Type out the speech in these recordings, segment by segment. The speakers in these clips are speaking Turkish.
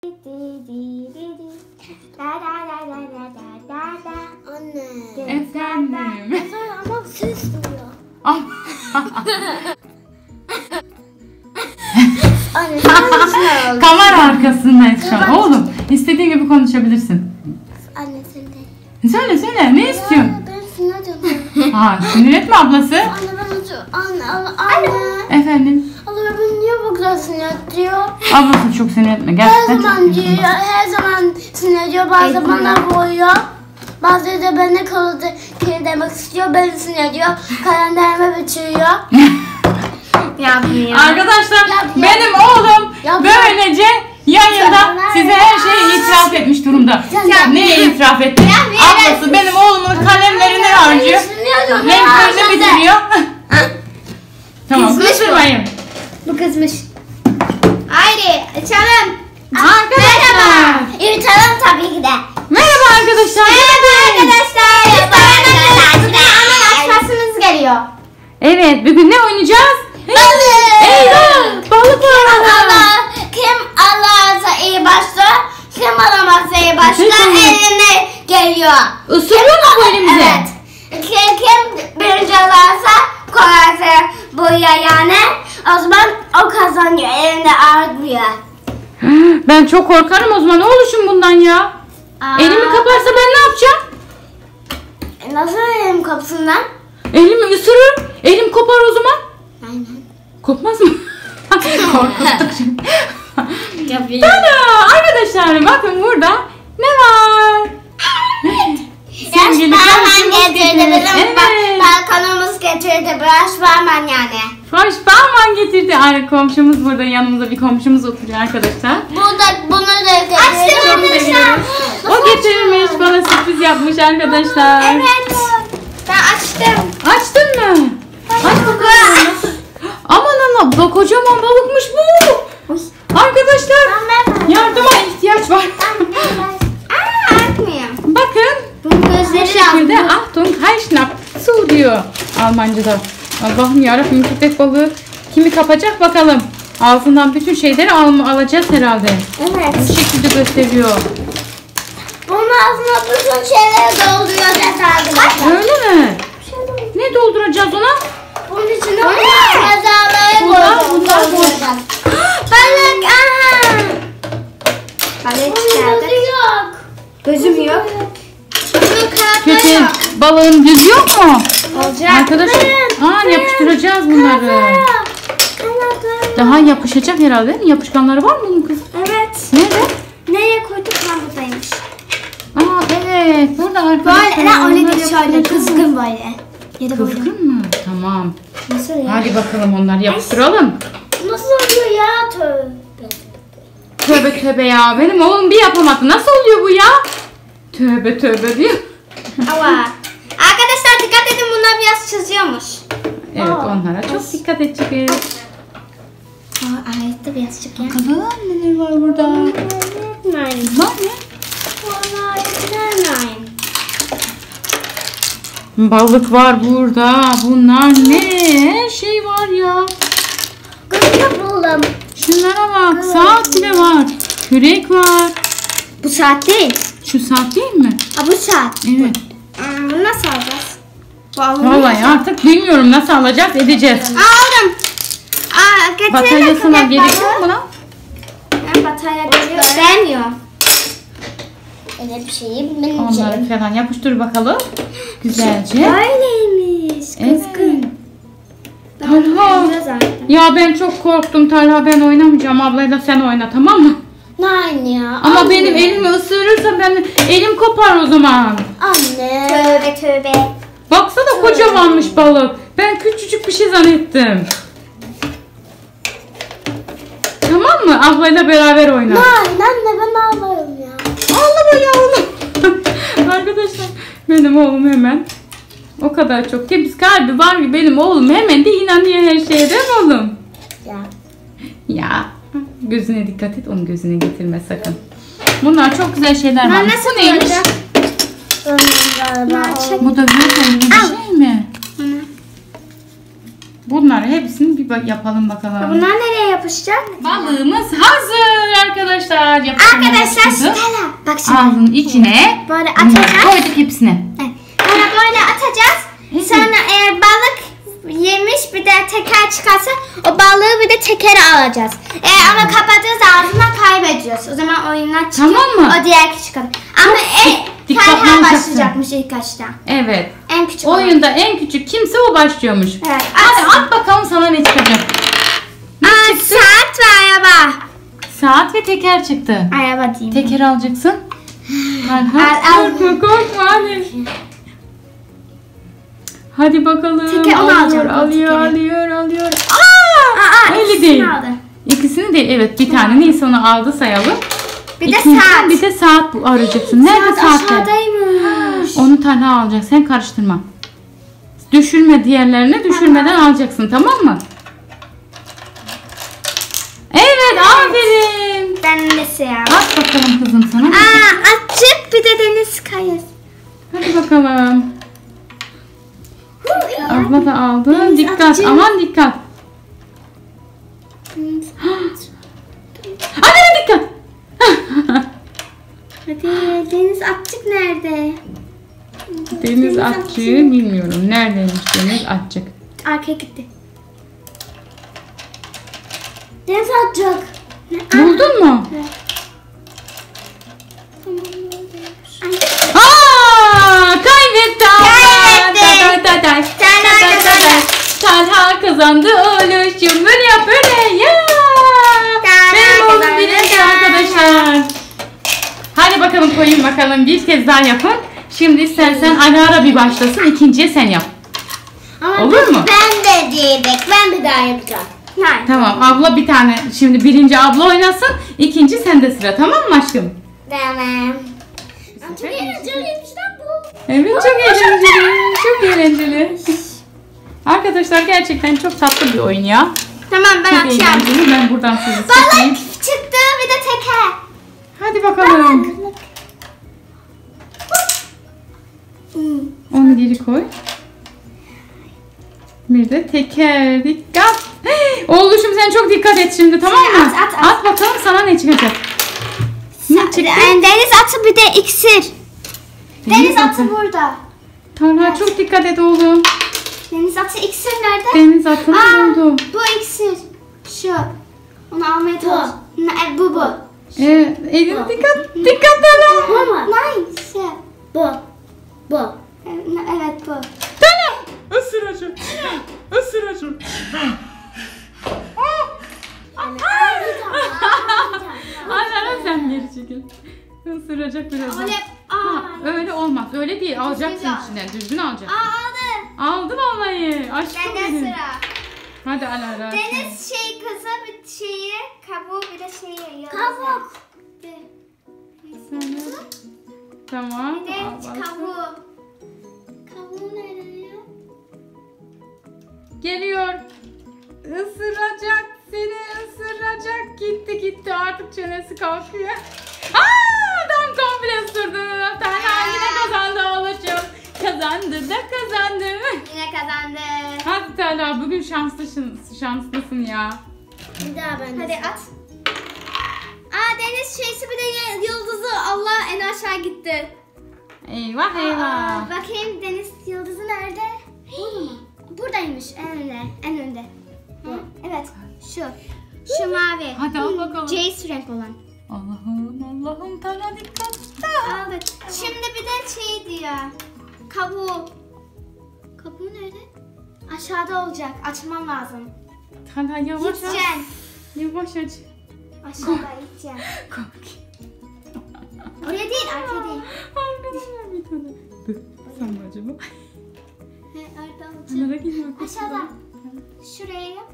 Anne. Efendim. Ama ses duyuyor. Anne sen ne Kamera arkasındayız şu an. Oğlum istediğin gibi konuşabilirsin. Anne sen de. Söyle ne istiyorsun? Ben sinir ediyorum. Ha, sinir etme ablası. Anne ben anne. Efendim. Allah beni niye bu kadar sinir ediyor? Ablası çok sinir etme. Her Gerçekten çok zaman sinir diyor, etme. her zaman sinir ediyor. Bazı zamanlar boğuyor. Bazıları da bana kalıcı demek istiyor. Beni sinir ediyor. Kalenderime bitiriyor. Yapmıyor. Arkadaşlar Yapıyor. benim oğlum Yapıyor. böylece yayında size her şeyi itiraf etmiş durumda. Neye itiraf etti? Ablası benim oğlumun kalemlerini harcıyor. Renklerini bitiriyor. Tamam kızmayın. Bu kızmış. Haydi açalım. Arkadaşlar. Yürütelim tabii ki de. Merhaba arkadaşlar. Arkadaşlar. Bugün ana açmasımız geliyor. Evet bugün ne oynayacağız? Balık. Eyvah balık var. Kim Allah'a iyi başlar, kim alamazsa iyi başlar, eline geliyor. Isırıyor mu bu elimize? Evet. Kim birinci alırsa koyarsa buraya yani, o zaman o kazanıyor, elinde ağrıyor. Ben çok korkarım o zaman. Ne oluşum bundan ya? Elimi kaparsa ben ne yapacağım? Nasıl elim kapısın lan? Elimi ısırır. Elim kopar o zaman. Aynen. Kopmaz mı? Korkuttuk şimdi. Tabii. Tada! Arkadaşlar bakın burada ne var? Sevgili Yaşparman komşumuz getirdi bizim Evet. balkonumuz getirdi. Yaşparman yani. Başparman getirdi. Ay, komşumuz burada yanımızda bir komşumuz oturuyor arkadaşlar. Bunu da getirdi. Çok seviyorum. O getirmiş bana sürpriz yapmış arkadaşlar. Evet. Ben açtım. Açtın mı? Aç bakalım. Aman Allah kocaman balıkmış bu. Arkadaşlar yardıma ihtiyaç var. Açmıyor. Bakın. Bunun Bu gözleri şekilde lazım. Achtung Heischnapp su diyor Almanca'da. Allah'ım yarabbim köpek balığı kimi kapacak bakalım. Ağzından bütün şeyleri alacağız herhalde. Evet. Bu şekilde gösteriyor. Bunun ağzına bütün şeyleri dolduruyoruz arkadaşlar. Öyle mi? Ne dolduracağız ona? Bunun içine kazaları Bunlar dolduracağız. Balık aha. Balık çıkardık. Yok. Gözüm yok. Kötü balığın yüzü yok mu? Olacak. Arkadaşlar yapıştıracağız bunları. Daha yapışacak herhalde değil mi? Yapışkanları var mı bunun kız? Evet. Nerede? Nereye koyduk ben buradaymış. Evet. Burada arkadaşlar. Böyle öyle bunları değil şöyle yapıştıracağız. kızgın böyle. Ya da böyle. Kızgın mı? Tamam. Nasıl ya? Hadi bakalım onları yapıştıralım. Nasıl oluyor ya? Tövbe. Tövbe ya. Benim oğlum bir yapamadı. Nasıl oluyor bu ya? Tövbe diyor. Ama arkadaşlar dikkat edin, bunlar biraz çiziyormuş. Evet onlara çok dikkat edeceğiz. Ayette biraz çıkıyor. Bakalım neler var burada. Nein. Var ne? Nein. Balık var burada. Bunlar ne? Her şey var ya. Gözümü buldum. Şunlara bak. Saat bile var. Kürek var. Bu saat değil. Şu saat değil mi? Ha, bu saat. Evet. Bunu nasıl alacağız? Vallahi artık bilmiyorum nasıl alacağız edeceğiz. Aldım. Bataryasına gerek yok mu lan? Batarya geliyor. Vermiyor. Öyle bir şeyi bilmeyeceğim. Onları falan yapıştır bakalım. Güzelce. Böyleymiş. Evet. Talha. Talha. Ya ben çok korktum Talha, ben oynamayacağım, ablayla sen oyna tamam mı? Nein ya. Ama anne. benim elimi ısırırsa elim kopar o zaman. Anne. Tövbe. Baksana kocamanmış balık. Ben küçücük bir şey zannettim. Tamam mı? Ablayla beraber oyna. Nein anne, ben ağlarım ya. Ağlama ya oğlum. Arkadaşlar benim oğlum hemen o kadar çok temiz kalbi var ki benim oğlum hemen de inanıyor her şeye, değil mi oğlum? Ya gözüne dikkat et, onun gözüne getirme sakın. Bunlar çok güzel şeyler var. Bu neymiş? Bu da böyle bir şey mi? Bunları hepsini bir yapalım bakalım. Bunlar nereye yapışacak. Balığımız hazır arkadaşlar. Arkadaşlar Stella. Bak şimdi. Ağzının içine Böyle atacağız. koyduk hepsini. Böyle atacağız. Sonra eğer balık yemiş bir de teker çıkarsa o balığı bir de tekere alacağız. Eğer onu kapatırız ağzından kaybediyoruz. O zaman oyunlar çıkıyor. Tamam mı? O diğer kişi kalır. Ama dikkatli Talha olacaksın. başlayacakmış ilk başta. Evet. En küçük olan. Oyunda en küçük kimse o başlıyormuş. Evet. Hadi at bakalım sana ne çıkacak. Saat ve araba. Saat ve teker çıktı. Araba diyeyim. Teker alacaksın. Al. Korkma hadi. Hadi bakalım. Teker onu alacağım, Alıyor. Öyle ikisini değil. aldı. İkisini değil. Evet bir tane neyse onu aldı sayalım. Bir de İkinci, saat. Bir de saat arayacaksın. Nerede Saat saatler? aşağıdaymış. Onu Talha alacak. Sen karıştırma. Düşürme diğerlerini. Düşürmeden alacaksın. Tamam mı? Evet. Aferin. Ben de siyah. At bakalım kızım sana. Açık bir de deniz kayası. Hadi bakalım. Abla da aldı. Deniz Dikkat. atçı. Aman dikkat. Hadi dikkat. Hadi deniz atçık nerede? Deniz atçı bilmiyorum. Neredeymiş deniz atçık? Arkaya gitti. Deniz atacak. Buldun mu? Evet. Kaybetti abla. Talha kazandı oğluşum. Böyle yap böyle. Ya. Benim oğlum birinci arkadaşlar. Hadi bakalım koyun bakalım. Bir kez daha yapın. Şimdi istersen ara ara bir başlasın. İkinciye sen yap. Ama Olur mu? Ben de diyecek. Ben bir daha yapacağım. Hayır. Tamam abla bir tane. Şimdi birinci abla oynasın. İkinci sende sıra. Tamam mı aşkım? Tamam. Çok eğlenceliymiş lan bu. Evet çok eğlenceli. Çok eğlenceli. Arkadaşlar gerçekten çok tatlı bir oyun ya. Tamam ben Çok açıyorum. eğlenceli. Ben buradan sizi çekeyim. Balık çıktı bir de teker. Hadi bakalım. Onu geri koy. Bir de teker. Dikkat. Oğluşum sen çok dikkat et şimdi tamam mı? At. Bakalım sana ne çıkacak. Ne çıktı? Deniz atı bir de iksir. Deniz atı burada. Talha çok dikkat et oğlum. Deniz atı iksir nerede? Deniz atını buldu. Bu iksir. Şu. Onu almaya çalış. Bu. Elin dikkat. Dikkat Talha. Bu mu? Nice. Bu. Bu. Evet bu. Talha. Isıracak. Isıracak. Anne sen geri çekil. Isıracak birazdan. Öyle. Öyle olmaz. Öyle değil. Alacaksın içinden. Düzgün alacaksın. Aldı. Aldı vallahi. Aşkım Benden benim. sıra. Hadi Alara. Deniz kızı bir şeyi, kabuğu bir de şeyi. Kabuk. Sana. Tamam. Bir de al bakalım. kabuğu. Kabuğu nerede ya? Geliyor. Isıracak. Seni ısıracak. Gitti artık çenesi kalkıyor. Tam komple ısırdı. Talha yine kazandı oğluşum. Kazandı da kazandı. Yine kazandı. Hadi Talha bugün şanslısın ya. Bir daha ben de. Hadi at. Deniz şeysi bir de yıldızı. Allah en aşağı gitti. Eyvah eyvah. Bakayım deniz yıldızı nerede? Burada mı? Buradaymış en önde. Hı? Evet şu. Şu mavi. Hadi al bakalım. Jace renk olan. Allah'ım Talha dikkat. Aldık. Şimdi bir de şey diyor. Kabuğu. Kabuğu nerede? Aşağıda olacak. Açmam lazım. Talha yavaş aç. Gideceksin. Yavaş aç. Aşağıda gideceksin. Kork. Oraya değil, arkaya değil. Arkadaşlar bir tane. Dur. Sen mi acaba? Orada olacak. Onlara gidiyor. Aşağıda. Şuraya yap.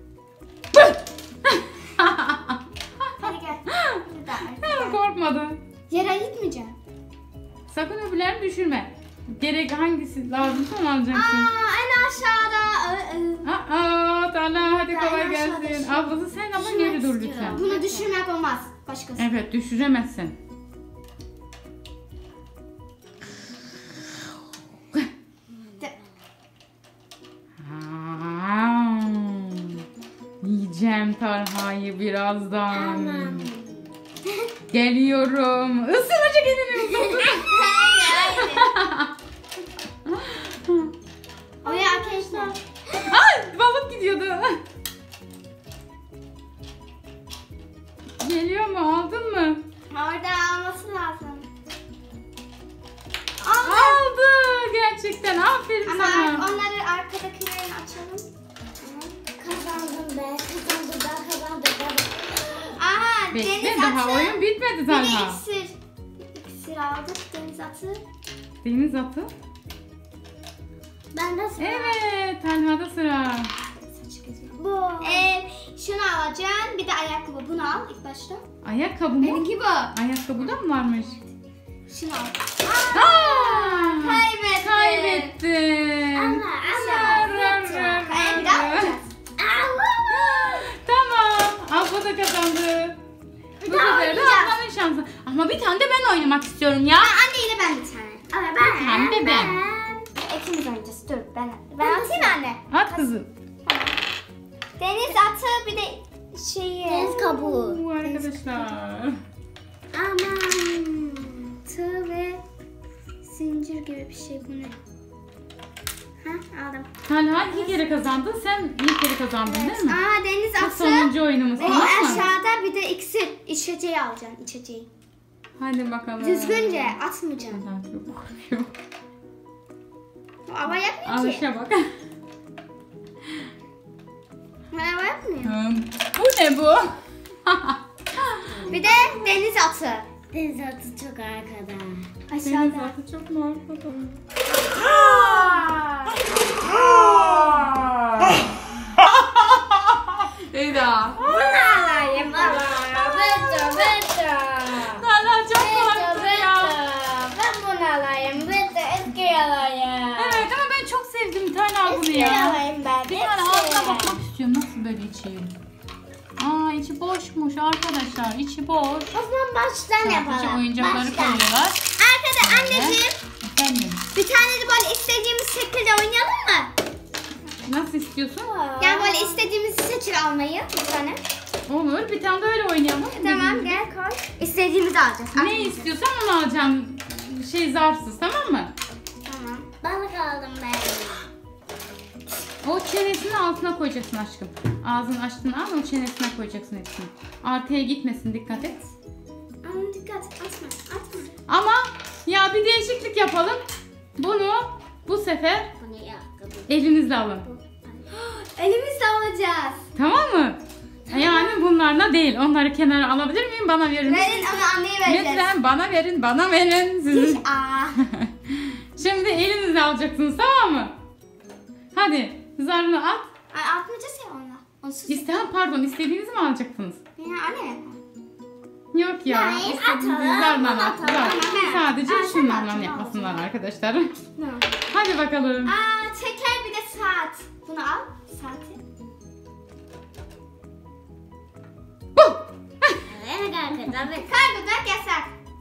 Hadi gel. Bir daha. Korkmadı. Yere gitmeyeceğim. Sakın öbürlerini düşürme. Gerek hangisi lazımsa onu alacaksın. En aşağıda. Talha hadi Ya, kolay en aşağıda gelsin. şu. Ablası sen ama Düşürmek geri dur istiyorum. lütfen. Bunu düşürmek olmaz. Başkası. Evet düşüremezsin. Yiyeceğim Talha. gelir birazdan. Geliyorum. Isıracak elini. Hayır. Oraya arkadaşlar. Ay, balık gidiyordu. Geliyor mu? Aldın mı? Orada alması lazım. Aldı. Gerçekten. Aferin Ama sana. onları arkadakilerini açalım. Kazandım be. Kazandım ben kazandım. Aha, Bekle, deniz daha atı. oyun bitmedi Bir de Talha. iksir. İksir aldık, deniz atı. Deniz atı. Ben de sıra. Evet. Talha'da sıra. Bu. Şunu alacaksın, bir de ayakkabı. Bunu al ilk başta. Ayakkabı mı? Benimki bu. Ayakkabı da mı varmış? Şunu al. Kaybettin. Kaybettin. Ama. Bir daha alacağız. Tamam. Abla da kazandı. Bu sefer de ablanın şansı. Ama bir tane de ben oynamak istiyorum ya. Anne yine ben bir tane. Ama Bir tane de ben. İkimiz oynayacağız. Dur ben atayım anne. At kızım. Deniz atı bir de şeyi. Deniz kabuğu. Oo, arkadaşlar. Aman. Tığ ve zincir gibi bir şey bu ne? Ha aldım. Talha 2 kere kazandın. Sen bir kere kazandın değil mi? Aa deniz Bu atı. sonuncu oyunumuz. Ve Tamam mı? aşağıda bir de iksir. İçeceği alacaksın içeceği. Hadi bakalım. Düzgünce atmayacaksın. Talha çok korkuyor. Ama yapmıyor ki. Alışa bak. Ama yapmıyor. Bu ne bu? Bir de deniz atı. Deniz atı çok arkada. Deniz Aşağıda. atı çok mu arkada? Eda. Alayım Beto. Talha çok korktu ya. Ben bunu alayım. Beto eski alayım. Evet ama ben çok sevdim Talha bunu Eski ya. alayım ben. Bir tane ağzına bakmak istiyorum. Nasıl böyle içeyim? Aa içi boşmuş arkadaşlar. İçi boş. O zaman baştan yapalım. Sadece oyuncakları Baştan. koyuyorlar. Arkada anneciğim. Efendim. Bir tane de böyle istediğimiz şekilde oynayalım mı? Nasıl istiyorsun? Yani böyle istediğimizi seçir almayı bir tane. Olur. Bir tane de öyle oynayalım. Tamam gel koy. İstediğimizi alacağız. Ne Aklımıza. istiyorsan onu alacağım. Şey zarsız tamam mı? Tamam. Balık aldım ben. O çenesini altına koyacaksın aşkım. Ağzını açtığın an o çenesine koyacaksın hepsini. Arkaya gitmesin dikkat et. Ama dikkat atma atma. Ama ya bir değişiklik yapalım. Bunu bu sefer Bu ne ayakkabı? elinizle alın. Elimizle alacağız. Tamam mı? Yani bunlarla değil. Onları kenara alabilir miyim? Bana verin. Verin ama anneye vereceğiz. Lütfen bana verin. Bana verin. Sizin. Aa. Şimdi elinizle alacaksınız tamam mı? Hadi zarını at. Ay, atmayacağız ya onunla. Onsuz. Pardon istediğinizi mi alacaksınız? Ya anne. Yok ya. Hayır, İstediğinizi atalım, zarla atalım. at. Zar. Aha. Sadece Aa, sen şunlarla at, yapmasınlar arkadaşlar. Tamam. Hadi bakalım. Aa teker bir de saat. Bunu al. Saati. Evet arkada. Kargoda yasak.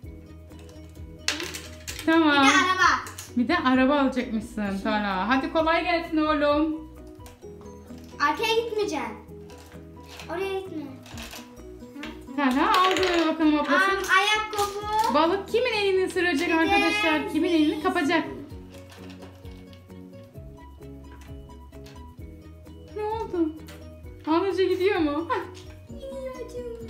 Bir Tamam. de araba. Bir de araba alacakmışsın Tala. Hadi kolay gelsin oğlum. Arkaya gitmeyeceksin. Oraya gitme. Tala aldı bakalım ablası. Ayakkabı. Balık kimin elini ısıracak arkadaşlar? Kimin elini kapacak? Ne oldu? Alıcı gidiyor mu? Gidiyorum.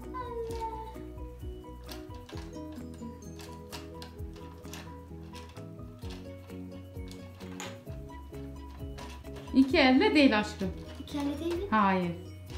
İki elle değil aşkım. İki elle değil mi? Hayır.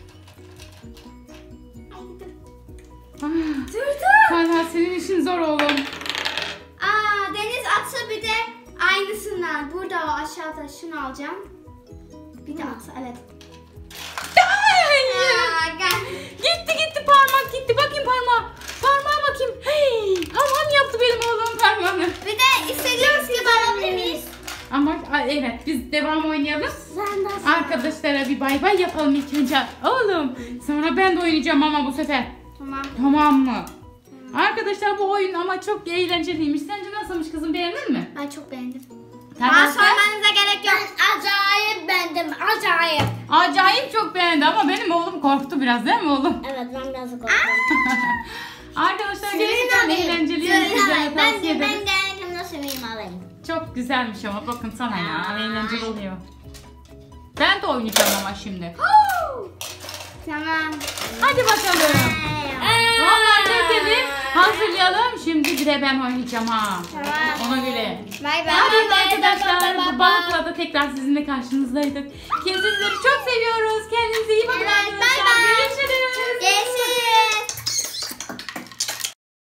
Ay dur. Ah, Dur. Tala senin işin zor oğlum. Aa deniz atı bir de aynısından. Burada o aşağıda şunu alacağım. Bir de atı evet. Hayır. Aa, gel. Gitti parmak gitti. Bakayım parmağa. Parmağa bakayım. Hey, hamam yaptı benim oğlum parmağını. Bir de istediğimiz gibi alabilir miyiz? Ama evet biz devam oynayalım. Sen de Arkadaşlara bir bay bay yapalım ilk önce. Oğlum sonra ben de oynayacağım ama bu sefer. Tamam. Tamam mı? Arkadaşlar bu oyun ama çok eğlenceliymiş. Sence nasılmış kızım beğendin mi? Ben çok beğendim. Bana sormanıza gerek yok. Ben acayip beğendim. Acayip. Acayip çok beğendi ama benim oğlum korktu biraz değil mi oğlum? Evet ben biraz korktum. Arkadaşlar gerçekten eğlenceli. Sizlere tavsiye ederim. Ben geldiğimde sümüğümü alayım. Çok güzelmiş ama bakın sana ya. Eğlenceli oluyor. Ben de oynayacağım ama şimdi. Tamam. Hadi bakalım. Vallahi tekeri hazırlayalım. Şimdi bir de ben oynayacağım ha. Tamam. Ona göre. Bay bay. Hadi arkadaşlar bu balıkla da tekrar sizinle karşınızdaydık. Sizleri çok seviyoruz. Kendinize iyi bakın.